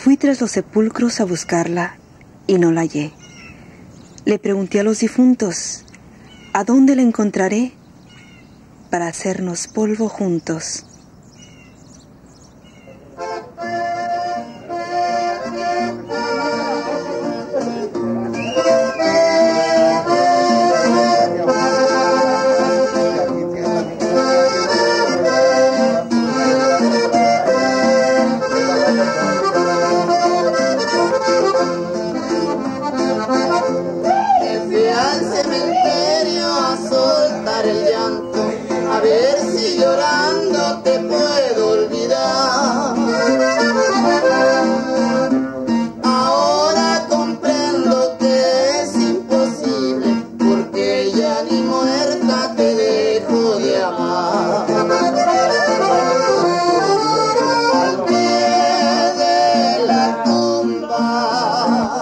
Fui tras los sepulcros a buscarla y no la hallé. Le pregunté a los difuntos, ¿a dónde la encontraré para hacernos polvo juntos? A ver si llorando te puedo olvidar. Ahora comprendo que es imposible, porque ya ni muerta te dejo de amar. Al pie de la tumba,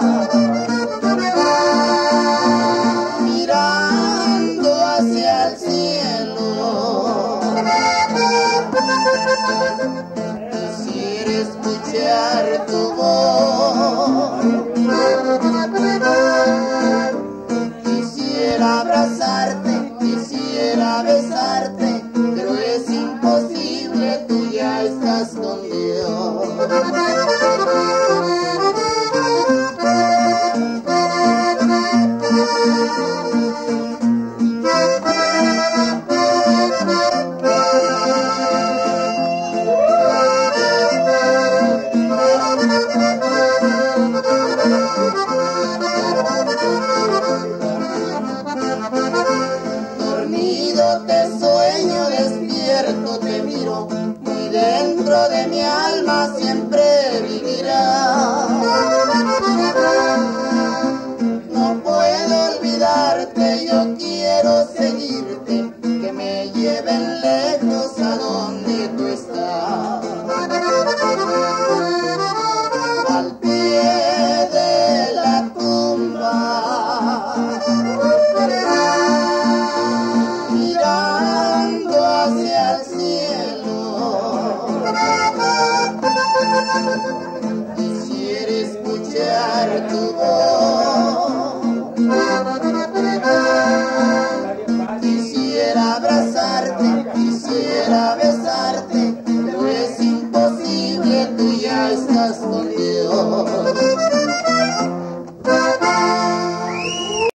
mirando hacia el cielo, quisiera escuchar tu